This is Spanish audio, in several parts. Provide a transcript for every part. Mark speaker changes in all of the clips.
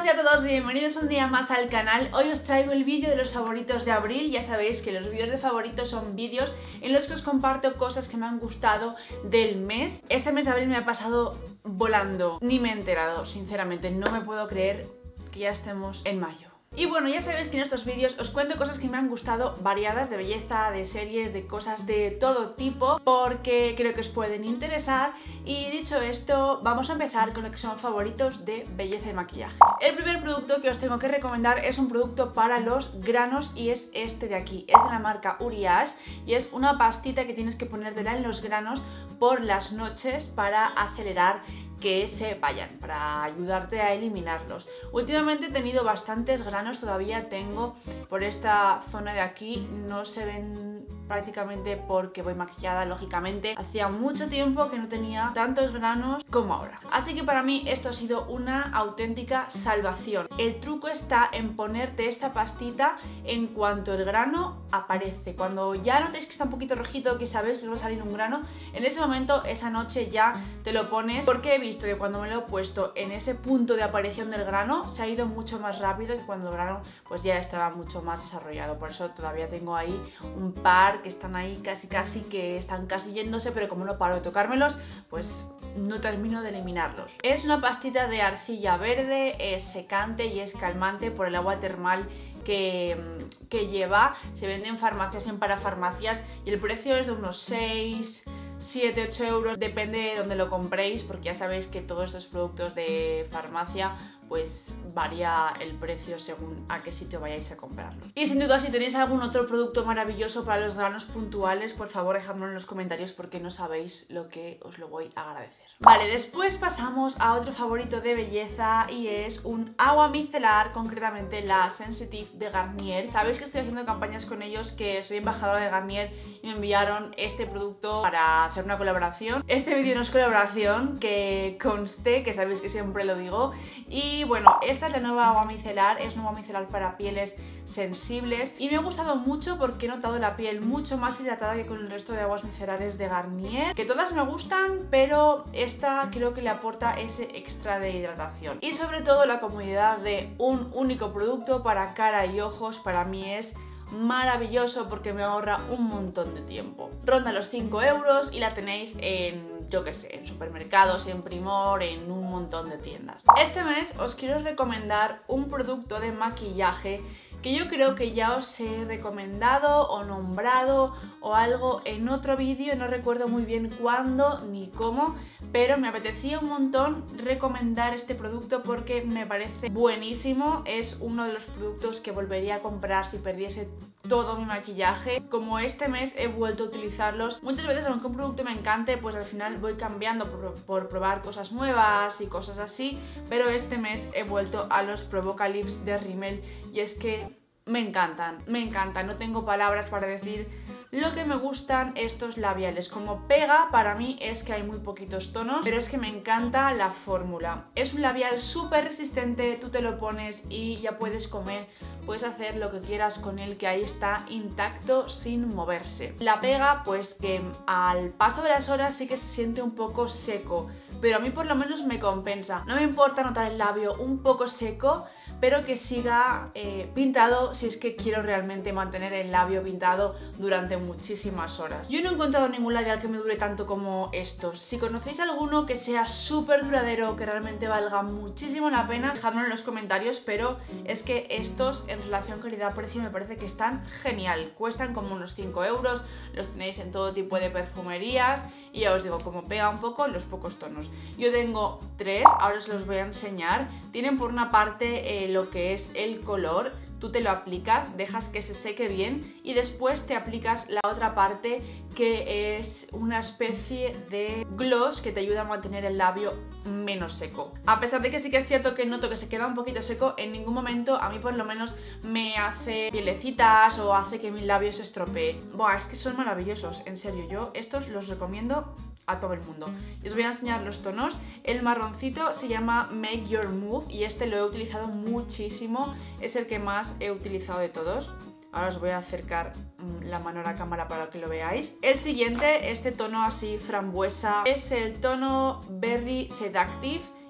Speaker 1: todas y a todos y bienvenidos un día más al canal. Hoy os traigo el vídeo de los favoritos de abril. Ya sabéis que los vídeos de favoritos son vídeos en los que os comparto cosas que me han gustado del mes. Este mes de abril me ha pasado volando, ni me he enterado, sinceramente, no me puedo creer que ya estemos en mayo. Y bueno, ya sabéis que en estos vídeos os cuento cosas que me han gustado, variadas, de belleza, de series, de cosas de todo tipo, porque creo que os pueden interesar. Y dicho esto, vamos a empezar con lo que son favoritos de belleza y maquillaje. El primer producto que os tengo que recomendar es un producto para los granos y es este de aquí. Es de la marca Uriage y es una pastita que tienes que ponértela en los granos por las noches para acelerar que se vayan, para ayudarte a eliminarlos. Últimamente he tenido bastantes granos, todavía tengo por esta zona de aquí, no se ven prácticamente porque voy maquillada, lógicamente. Hacía mucho tiempo que no tenía tantos granos como ahora. Así que para mí esto ha sido una auténtica salvación. El truco está en ponerte esta pastita en cuanto el grano aparece. Cuando ya notéis que está un poquito rojito, que sabéis que os va a salir un grano, en ese momento, esa noche ya te lo pones, porque he visto que cuando me lo he puesto en ese punto de aparición del grano, se ha ido mucho más rápido que cuando el grano pues ya estaba mucho más desarrollado. Por eso todavía tengo ahí un par que están ahí casi que están casi yéndose, pero como no paro de tocármelos, pues no termino de eliminarlos. Es una pastita de arcilla verde, es secante y es calmante por el agua termal que lleva. Se vende en farmacias, en parafarmacias, y el precio es de unos 6, 7, 8 euros, depende de donde lo compréis, porque ya sabéis que todos estos productos de farmacia pues varía el precio según a qué sitio vayáis a comprarlos. Y sin duda, si tenéis algún otro producto maravilloso para los granos puntuales, por favor dejadmelo en los comentarios, porque no sabéis lo que os lo voy a agradecer. Vale, después pasamos a otro favorito de belleza y es un agua micelar, concretamente la Sensitive de Garnier. Sabéis que estoy haciendo campañas con ellos, que soy embajadora de Garnier y me enviaron este producto para hacer una colaboración. Este vídeo no es colaboración, que conste, que sabéis que siempre lo digo. Y bueno, esta es la nueva agua micelar, es una agua micelar para pieles sensibles y me ha gustado mucho porque he notado la piel mucho más hidratada que con el resto de aguas micelares de Garnier, que todas me gustan, pero esta creo que le aporta ese extra de hidratación. Y sobre todo la comodidad de un único producto para cara y ojos, para mí es maravilloso porque me ahorra un montón de tiempo. Ronda los 5 euros y la tenéis en, yo que sé, en supermercados, en Primor, en un montón de tiendas. Este mes os quiero recomendar un producto de maquillaje que yo creo que ya os he recomendado o nombrado o algo en otro vídeo, no recuerdo muy bien cuándo ni cómo, pero me apetecía un montón recomendar este producto porque me parece buenísimo. Es uno de los productos que volvería a comprar si perdiese todo mi maquillaje. Como este mes he vuelto a utilizarlos, muchas veces aunque un producto me encante, pues al final voy cambiando por probar cosas nuevas y cosas así, pero este mes he vuelto a los Provoca Lips de Rimmel y es que me encantan, no tengo palabras para decir lo que me gustan estos labiales. Como pega, para mí es que hay muy poquitos tonos, pero es que me encanta la fórmula. Es un labial súper resistente, tú te lo pones y ya puedes comer, puedes hacer lo que quieras con él, que ahí está intacto sin moverse. La pega, pues que al paso de las horas sí que se siente un poco seco, pero a mí por lo menos me compensa. No me importa notar el labio un poco seco, pero que siga pintado si es que quiero realmente mantener el labio pintado durante muchísimas horas. Yo no he encontrado ningún labial que me dure tanto como estos. Si conocéis alguno que sea súper duradero, que realmente valga muchísimo la pena, dejadmelo en los comentarios, pero es que estos en relación calidad-precio me parece que están genial. Cuestan como unos 5 euros, los tenéis en todo tipo de perfumerías y ya os digo, como pega un poco los pocos tonos. Yo tengo 3, ahora os los voy a enseñar. Tienen por una parte lo que es el color, tú te lo aplicas, dejas que se seque bien y después te aplicas la otra parte que es una especie de gloss que te ayuda a mantener el labio menos seco. A pesar de que sí que es cierto que noto que se queda un poquito seco, en ningún momento a mí por lo menos me hace pielecitas o hace que mi labio se estropee. Buah, es que son maravillosos, en serio, yo estos los recomiendo a todo el mundo. Y os voy a enseñar los tonos. El marroncito se llama Make Your Move y este lo he utilizado muchísimo, es el que más he utilizado de todos. Ahora os voy a acercar la mano a la cámara para que lo veáis. El siguiente, este tono así frambuesa, es el tono Berry Seductive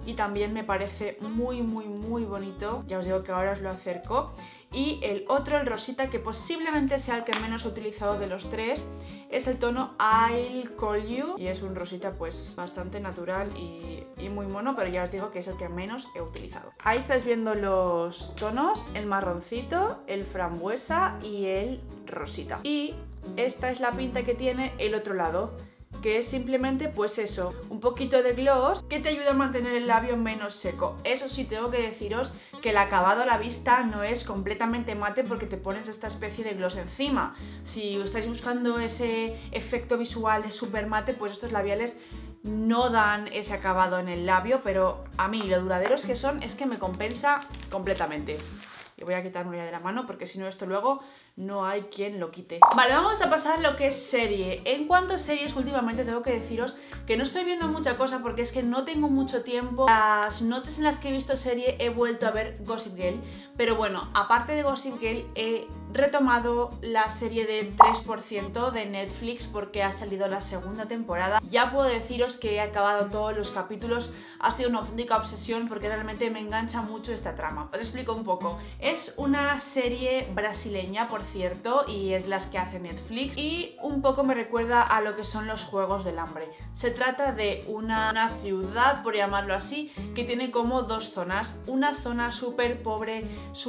Speaker 1: y también me parece muy bonito. Ya os digo que ahora os lo acerco. Y el otro, el rosita, que posiblemente sea el que menos he utilizado de los tres, es el tono I'll Call You, y es un rosita pues bastante natural y muy mono, pero ya os digo que es el que menos he utilizado. Ahí estáis viendo los tonos, el marroncito, el frambuesa y el rosita. Y esta es la pinta que tiene el otro lado, que es simplemente pues eso, un poquito de gloss que te ayuda a mantener el labio menos seco. Eso sí, tengo que deciros que el acabado a la vista no es completamente mate porque te pones esta especie de gloss encima. Si estáis buscando ese efecto visual de super mate, pues estos labiales no dan ese acabado en el labio, pero a mí lo duraderos que son es que me compensa completamente. Y voy a quitarme ya de la mano porque si no esto luego no hay quien lo quite. Vale, vamos a pasar a lo que es serie. En cuanto a series, últimamente tengo que deciros que no estoy viendo mucha cosa porque es que no tengo mucho tiempo. Las noches en las que he visto serie he vuelto a ver Gossip Girl, pero bueno, aparte de Gossip Girl he retomado la serie del 3% de Netflix porque ha salido la segunda temporada. Ya puedo deciros que he acabado todos los capítulos, ha sido una auténtica obsesión porque realmente me engancha mucho esta trama. Os explico un poco. Es una serie brasileña, por cierto, y es las que hace Netflix, y un poco me recuerda a lo que son los Juegos del Hambre. Se trata de una ciudad, por llamarlo así, que tiene como dos zonas. Una zona súper pobre,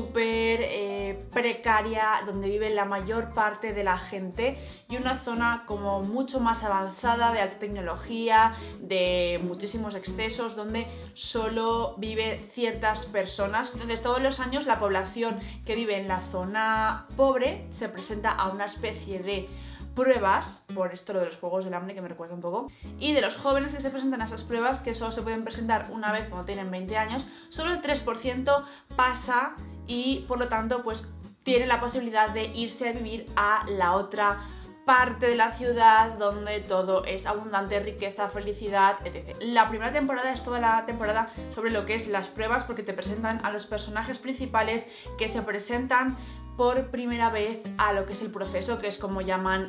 Speaker 1: súper precaria, donde vive la mayor parte de la gente, y una zona como mucho más avanzada de alta tecnología, de muchísimos excesos, donde solo vive ciertas personas. Entonces todos los años la población que vive en la zona pobre se presenta a una especie de pruebas, por esto lo de los Juegos del Hambre que me recuerda un poco, y de los jóvenes que se presentan a esas pruebas, que solo se pueden presentar una vez cuando tienen 20 años, solo el 3% pasa y por lo tanto pues tiene la posibilidad de irse a vivir a la otra parte de la ciudad donde todo es abundante, riqueza, felicidad, etc. La primera temporada es toda la temporada sobre lo que es las pruebas, porque te presentan a los personajes principales que se presentan por primera vez a lo que es el proceso, que es como llaman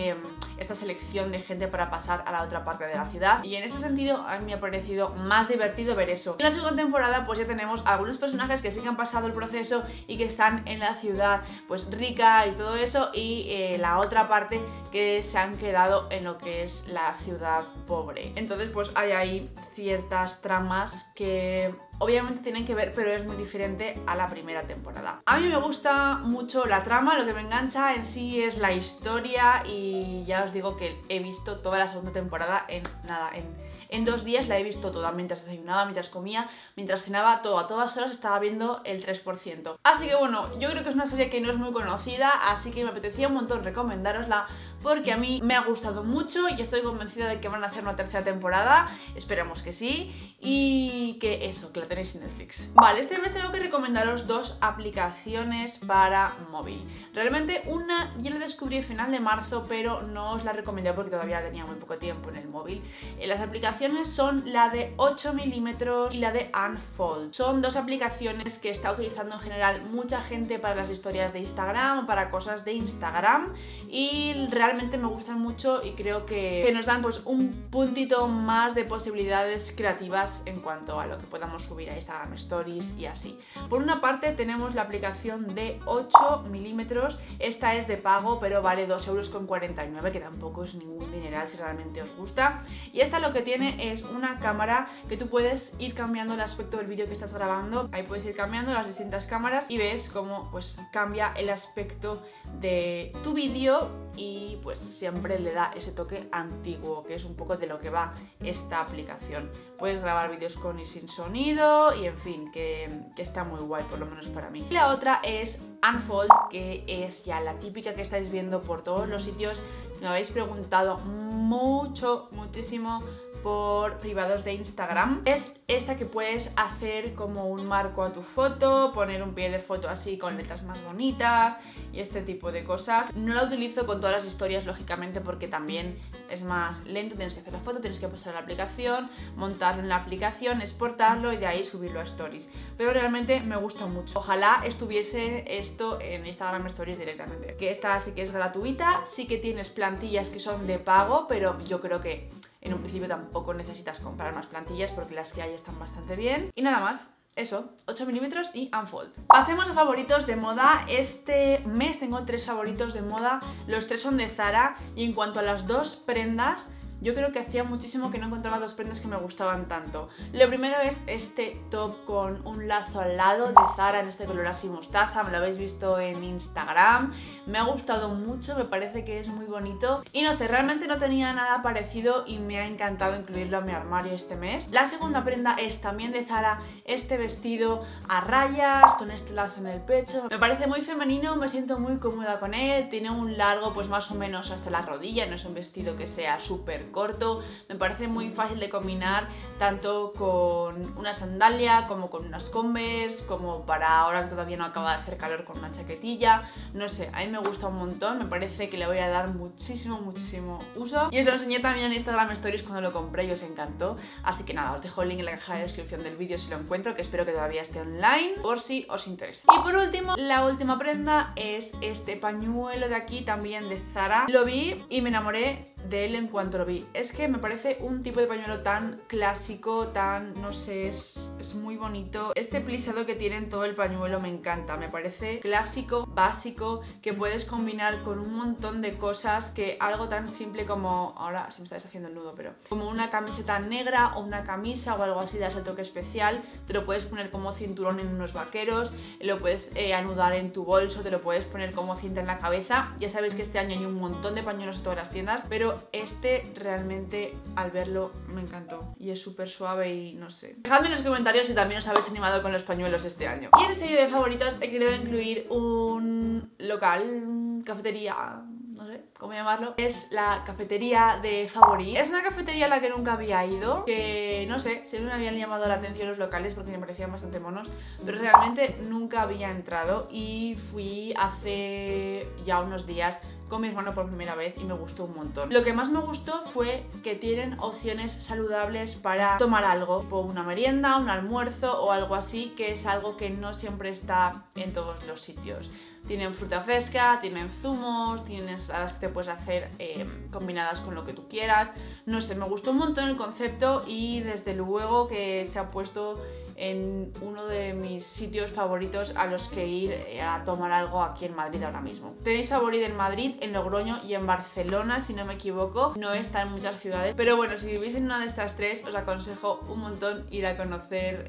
Speaker 1: esta selección de gente para pasar a la otra parte de la ciudad, y en ese sentido a mí me ha parecido más divertido ver eso. En la segunda temporada pues ya tenemos algunos personajes que sí que han pasado el proceso y que están en la ciudad pues rica y todo eso, y la otra parte que se han quedado en lo que es la ciudad pobre. Entonces pues hay ahí ciertas tramas que obviamente tienen que ver, pero es muy diferente a la primera temporada. A mí me gusta mucho la trama, lo que me engancha en sí es la historia, y ya os digo que he visto toda la segunda temporada en nada, en 2 días la he visto toda, mientras desayunaba, mientras comía, mientras cenaba, todo, a todas horas estaba viendo el 3%. Así que bueno, yo creo que es una serie que no es muy conocida, así que me apetecía un montón recomendárosla porque a mí me ha gustado mucho y estoy convencida de que van a hacer una tercera temporada, esperemos que sí, y que eso, que la tenéis en Netflix. Vale, este mes tengo que recomendaros 2 aplicaciones para móvil. Realmente una yo la descubrí a final de marzo, pero no os la recomendé porque todavía tenía muy poco tiempo en el móvil. Las aplicaciones son la de 8 milímetros y la de Unfold. Son 2 aplicaciones que está utilizando en general mucha gente para las historias de Instagram o para cosas de Instagram, y realmente me gustan mucho y creo que nos dan pues un puntito más de posibilidades creativas en cuanto a lo que podamos subir a Instagram Stories y así. Por una parte tenemos la aplicación de 8 milímetros, esta es de pago pero vale 2,49 €, que tampoco es ningún dineral si realmente os gusta, y esta lo que tiene es una cámara que tú puedes ir cambiando el aspecto del vídeo que estás grabando. Ahí puedes ir cambiando las distintas cámaras y ves cómo pues cambia el aspecto de tu vídeo, y pues siempre le da ese toque antiguo, que es un poco de lo que va esta aplicación. Puedes grabar vídeos con y sin sonido, y en fin, que está muy guay, por lo menos para mí. Y la otra es Unfold, que es ya la típica que estáis viendo por todos los sitios. Me habéis preguntado muchísimo por privados de Instagram. Es esta que puedes hacer como un marco a tu foto, poner un pie de foto así con letras más bonitas y este tipo de cosas. No la utilizo con todas las historias, lógicamente, porque también es más lento. Tienes que hacer la foto, tienes que pasar a la aplicación, montarlo en la aplicación, exportarlo y de ahí subirlo a Stories. Pero realmente me gusta mucho. Ojalá estuviese esto en Instagram Stories directamente. Que esta sí que es gratuita, sí que tienes plantillas que son de pago, pero yo creo que En un principio tampoco necesitas comprar más plantillas porque las que hay están bastante bien. Y nada más. Eso, 8 milímetros y unfold. Pasemos a favoritos de moda. Este mes tengo 3 favoritos de moda. Los 3 son de Zara. Y en cuanto a las 2 prendas, yo creo que hacía muchísimo que no encontraba 2 prendas que me gustaban tanto. Lo primero es este top con un lazo al lado de Zara en este color así mostaza. Me lo habéis visto en Instagram. Me ha gustado mucho, me parece que es muy bonito. Y no sé, realmente no tenía nada parecido y me ha encantado incluirlo en mi armario este mes. La segunda prenda es también de Zara, este vestido a rayas con este lazo en el pecho. Me parece muy femenino, me siento muy cómoda con él. Tiene un largo pues más o menos hasta la rodilla, no es un vestido que sea súper corto. Me parece muy fácil de combinar tanto con una sandalia como con unas Converse, como para ahora que todavía no acaba de hacer calor con una chaquetilla. No sé, a mí me gusta un montón, me parece que le voy a dar muchísimo uso. Y os lo enseñé también en Instagram Stories cuando lo compré y os encantó. Así que nada, os dejo el link en la caja de descripción del vídeo si lo encuentro, que espero que todavía esté online, por si os interesa. Y por último, la última prenda es este pañuelo de aquí, también de Zara. Lo vi y me enamoré de él en cuanto lo vi. Es que me parece un tipo de pañuelo tan clásico, tan, no sé, es muy bonito. Este plisado que tiene en todo el pañuelo me encanta, me parece clásico, básico, que puedes combinar con un montón de cosas, que algo tan simple como, ahora se me está deshaciendo el nudo, pero como una camiseta negra o una camisa o algo así de ese toque especial, te lo puedes poner como cinturón en unos vaqueros, lo puedes anudar en tu bolso, te lo puedes poner como cinta en la cabeza. Ya sabéis que este año hay un montón de pañuelos en todas las tiendas, pero este realmente al verlo me encantó y es súper suave y no sé. Dejadme en los comentarios si también os habéis animado con los pañuelos este año. Y en este vídeo de favoritos he querido incluir un local, cafetería, no sé cómo llamarlo. Es la cafetería de Favori. Es una cafetería a la que nunca había ido, que no sé, siempre me habían llamado la atención los locales porque me parecían bastante monos, pero realmente nunca había entrado y fui hace ya unos días con mi hermano por primera vez y me gustó un montón. Lo que más me gustó fue que tienen opciones saludables para tomar algo, tipo una merienda, un almuerzo o algo así, que es algo que no siempre está en todos los sitios. Tienen fruta fresca, tienen zumos, tienen ensaladas que te puedes hacer combinadas con lo que tú quieras. No sé, me gustó un montón el concepto y desde luego que se ha puesto en uno de mis sitios favoritos a los que ir a tomar algo aquí en Madrid ahora mismo. Tenéis Favori en Madrid, en Logroño y en Barcelona, si no me equivoco. No está en muchas ciudades, pero bueno, si vivís en una de estas tres, os aconsejo un montón ir a conocer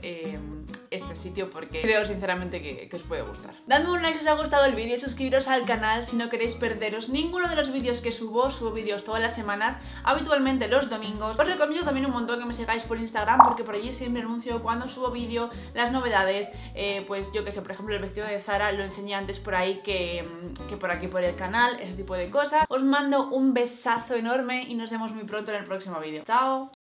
Speaker 1: este sitio porque creo sinceramente que os puede gustar. Dadme un like si os ha gustado el vídeo y suscribiros al canal si no queréis perderos ninguno de los vídeos que subo. Subo vídeos todas las semanas, habitualmente los domingos. Os recomiendo también un montón que me sigáis por Instagram porque por allí siempre anuncio cuando subo vídeo, las novedades, pues yo que sé, por ejemplo el vestido de Zara lo enseñé antes por ahí que por aquí por el canal, ese tipo de cosas. Os mando un besazo enorme y nos vemos muy pronto en el próximo vídeo. ¡Chao!